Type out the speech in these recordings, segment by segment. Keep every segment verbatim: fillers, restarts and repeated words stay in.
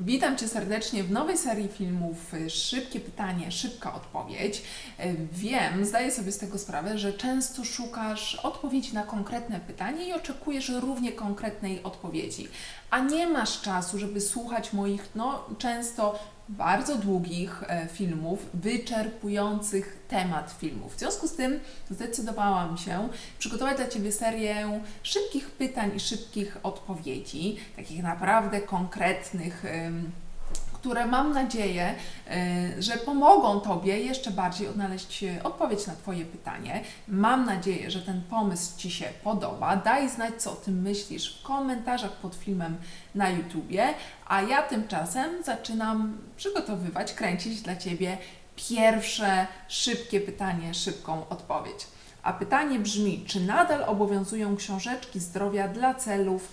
Witam Cię serdecznie w nowej serii filmów Szybkie pytanie, szybka odpowiedź. Wiem, zdaję sobie z tego sprawę, że często szukasz odpowiedzi na konkretne pytanie i oczekujesz równie konkretnej odpowiedzi, a nie masz czasu, żeby słuchać moich no, często bardzo długich filmów, wyczerpujących temat filmów. W związku z tym zdecydowałam się przygotować dla Ciebie serię szybkich pytań i szybkich odpowiedzi, takich naprawdę konkretnych, które mam nadzieję, że pomogą Tobie jeszcze bardziej odnaleźć odpowiedź na Twoje pytanie. Mam nadzieję, że ten pomysł Ci się podoba. Daj znać, co o tym myślisz w komentarzach pod filmem na YouTubie, a ja tymczasem zaczynam przygotowywać, kręcić dla Ciebie pierwsze szybkie pytanie, szybką odpowiedź. A pytanie brzmi, czy nadal obowiązują książeczki zdrowia dla celów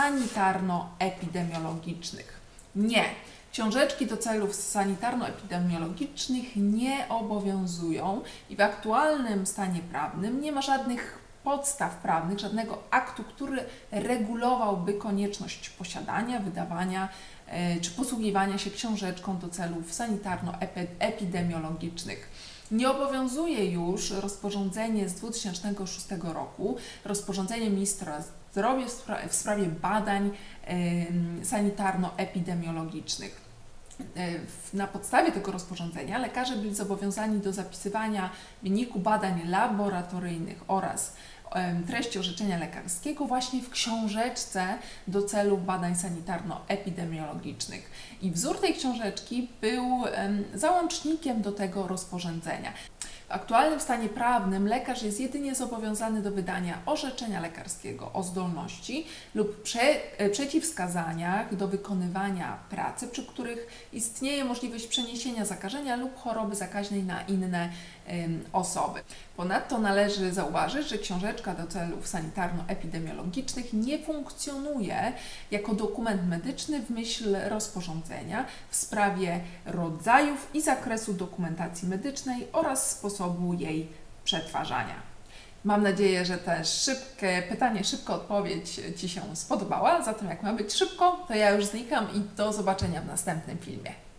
sanitarno-epidemiologicznych? Nie. Książeczki do celów sanitarno-epidemiologicznych nie obowiązują i w aktualnym stanie prawnym nie ma żadnych podstaw prawnych, żadnego aktu, który regulowałby konieczność posiadania, wydawania yy, czy posługiwania się książeczką do celów sanitarno-epidemiologicznych. Nie obowiązuje już rozporządzenie z dwa tysiące szóstego roku, rozporządzenie ministra zdrowia w, spra w sprawie badań yy, sanitarno-epidemiologicznych. Yy, na podstawie tego rozporządzenia lekarze byli zobowiązani do zapisywania wyniku badań laboratoryjnych oraz treści orzeczenia lekarskiego właśnie w książeczce do celów badań sanitarno-epidemiologicznych. I wzór tej książeczki był załącznikiem do tego rozporządzenia. W aktualnym stanie prawnym lekarz jest jedynie zobowiązany do wydania orzeczenia lekarskiego o zdolności lub prze, przeciwwskazaniach do wykonywania pracy, przy których istnieje możliwość przeniesienia zakażenia lub choroby zakaźnej na inne ym, osoby. Ponadto należy zauważyć, że książeczka do celów sanitarno-epidemiologicznych nie funkcjonuje jako dokument medyczny w myśl rozporządzenia w sprawie rodzajów i zakresu dokumentacji medycznej oraz sposobu jej przetwarzania. Mam nadzieję, że te szybkie pytanie, szybka odpowiedź Ci się spodobała. Zatem jak ma być szybko, to ja już znikam i do zobaczenia w następnym filmie.